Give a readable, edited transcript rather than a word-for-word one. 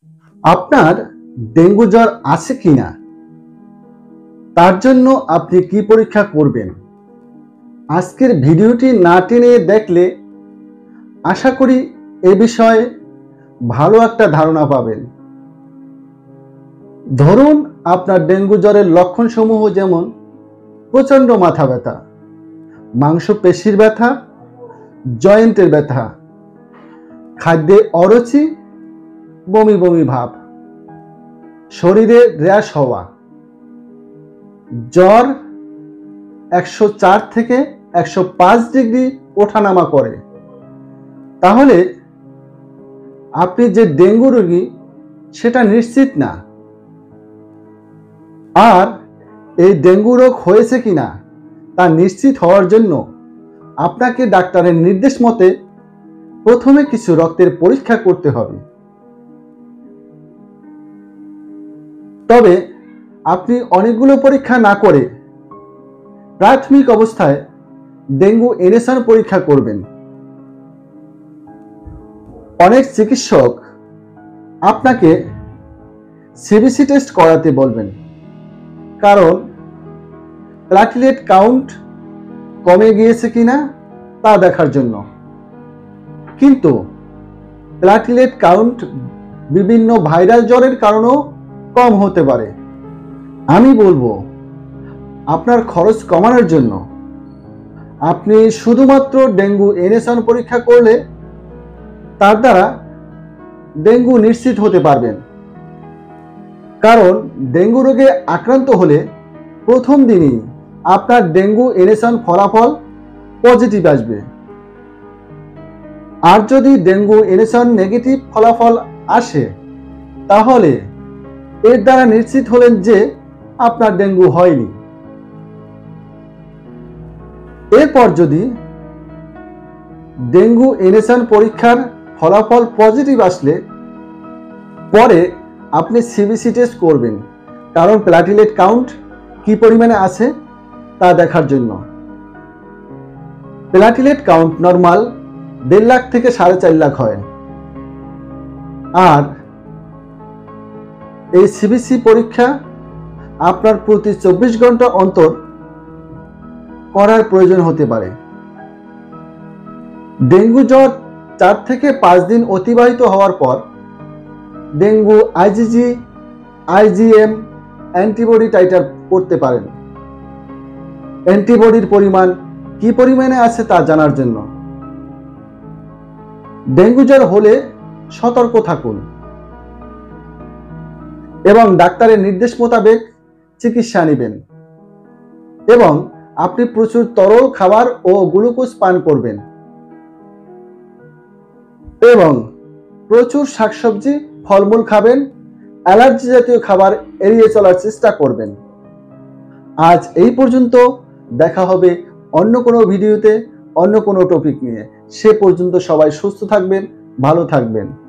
আপনার ডেঙ্গু জ্বর আছে কিনা তার জন্য আপনি কি পরীক্ষা করবেন? আজকের ভিডিওটি না টেনে দেখলে আশা করি এ বিষয়ে ভালো একটা ধারণা পাবেন। ধরুন আপনার ডেঙ্গু জ্বরের লক্ষণসমূহ যেমন প্রচণ্ড মাথা ব্যথা, মাংসপেশির ব্যথা, জয়েন্টের ব্যথা, খাদ্যে অরুচি, বমি বমি ভাব, শরীরে র্যাশ হওয়া, জ্বর 104 থেকে 105 ডিগ্রি ওঠানামা করে, তাহলে আপনি যে ডেঙ্গু রোগী সেটা নিশ্চিত না। আর এই ডেঙ্গু রোগ হয়েছে কিনা তা নিশ্চিত হওয়ার জন্য আপনাকে ডাক্তারের নির্দেশ মতে প্রথমে কিছু রক্তের পরীক্ষা করতে হবে। তবে আপনি অনেকগুলো পরীক্ষা না করে প্রাথমিক অবস্থায় ডেঙ্গু এনেশন পরীক্ষা করবেন। অনেক চিকিৎসক আপনাকে সিবিসি টেস্ট করাতে বলবেন, কারণ প্ল্যাটিলেট কাউন্ট কমে গিয়েছে কিনা তা দেখার জন্য। কিন্তু প্ল্যাটিলেট কাউন্ট বিভিন্ন ভাইরাল জ্বরের কারণেও কম হতে পারে। আমি বলবো আপনার খরচ কমানোর জন্য আপনি শুধুমাত্র ডেঙ্গু এনেশন পরীক্ষা করলে তার দ্বারা ডেঙ্গু নিশ্চিত হতে পারবেন। কারণ ডেঙ্গু রোগে আক্রান্ত হলে প্রথম দিনই আপনার ডেঙ্গু এনেশন ফলাফল পজিটিভ আসবে। আর যদি ডেঙ্গু এনেশন নেগেটিভ ফলাফল আসে তাহলে এর দ্বারা নিশ্চিত হলেন যে আপনার ডেঙ্গু হয়নি। এরপর যদি ডেঙ্গু এনেশন পরীক্ষার ফলাফল পজিটিভ আসলে পরে আপনি সিবিসি টেস্ট করবেন, কারণ প্ল্যাটিলেট কাউন্ট কি পরিমাণে আছে তা দেখার জন্য। প্ল্যাটিলেট কাউন্ট নর্মাল 1.5 লাখ থেকে 4.5 লাখ হয়। আর এই সিবিসি পরীক্ষা আপনার প্রতি 24 ঘন্টা অন্তর করার প্রয়োজন হতে পারে। ডেঙ্গু জ্বর 4 থেকে 5 দিন অতিবাহিত হওয়ার পর dengue IgG, IgM antibody titer করতে পারেন, অ্যান্টিবডির পরিমাণ কি পরিমাণে আছে তা জানার জন্য। ডেঙ্গু জ্বর হলে সতর্ক থাকুন এবং ডাক্তারের নির্দেশ মোতাবেক চিকিৎসা নেবেন, এবং আপনি প্রচুর তরল খাবার ও গ্লুকোজ পান করবেন, এবং প্রচুর শাকসবজি ফলমূল খাবেন, অ্যালার্জি জাতীয় খাবার এড়িয়ে চলার চেষ্টা করবেন। আজ এই পর্যন্ত, দেখা হবে অন্য কোনো ভিডিওতে অন্য কোনো টপিক নিয়ে। সে পর্যন্ত সবাই সুস্থ থাকবেন, ভালো থাকবেন।